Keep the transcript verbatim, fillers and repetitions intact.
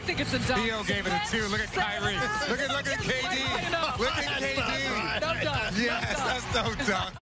think it's a dunk. Theo gave it a two. Look at Kyrie. Look at look at K D. Look at K D. No dunk. Yes, that's no dunk.